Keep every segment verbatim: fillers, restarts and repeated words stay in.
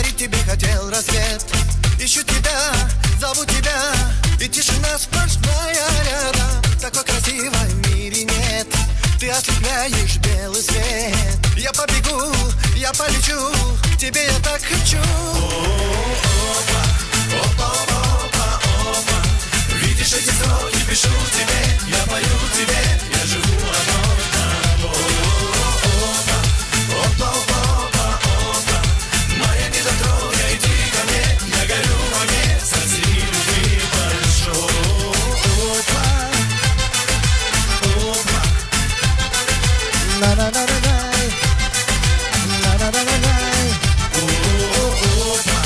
подарить тебе хотел рассвет. Ищу тебя, зову тебя, и тишина сплошная рядом. Такой красивой в мире нет, ты ослепляешь белый свет. Я побегу, я полечу, к тебе я так хочу. Опа, опа, опа, опа. Видишь эти строки, пишу тебе, я пою тебе, я живу одной тобой. Опа, опа, опа, опа. Моя недотрога, иди ко мне, я горю в огне, сорти любви большой. Опа, опа. На-на-на-на-най, на-на-на-на-най. Опа,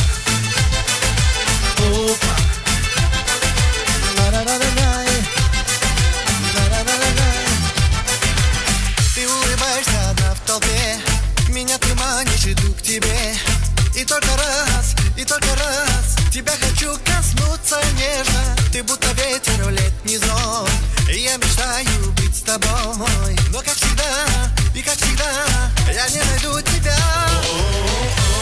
опа. На-на-на-на-най, на-на-на-на-най. Ты улыбаешься одна в толпе, меня ты манишь, иду к тебе. И только раз, и только раз тебя хочу коснуться нежно. Ты будто ветер в летний зной, и я мечтаю быть с тобой. Но как всегда, и как всегда, я не найду тебя.